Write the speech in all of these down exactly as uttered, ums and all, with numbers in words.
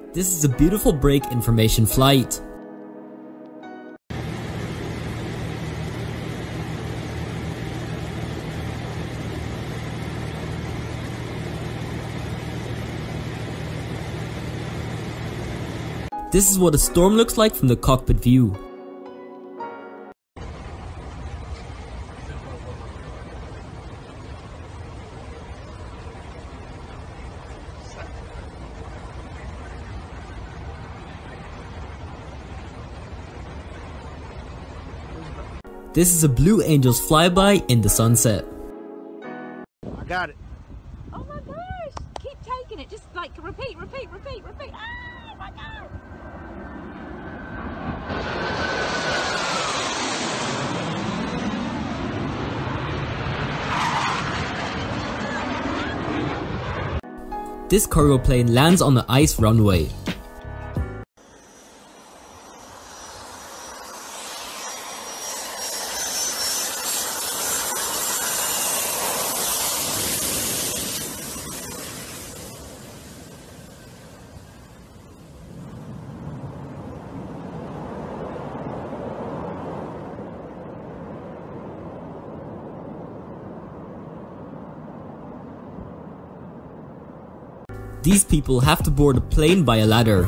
This is a beautiful brake information flight. This is what a storm looks like from the cockpit view. This is a Blue Angels flyby in the sunset. I got it. Oh my gosh! Keep taking it. Just like repeat, repeat, repeat, repeat. Oh my god! This cargo plane lands on the ice runway. These people have to board a plane by a ladder.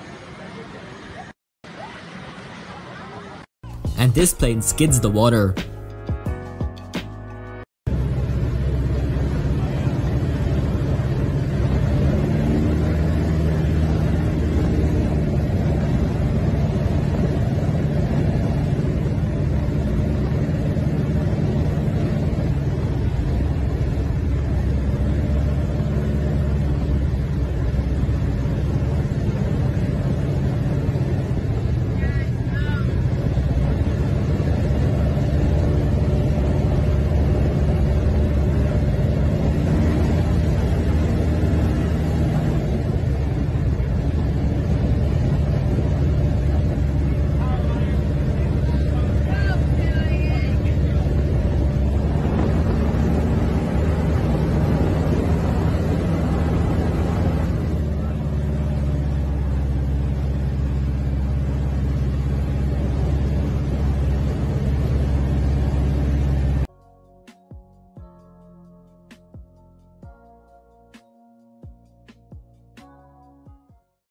And this plane skids the water.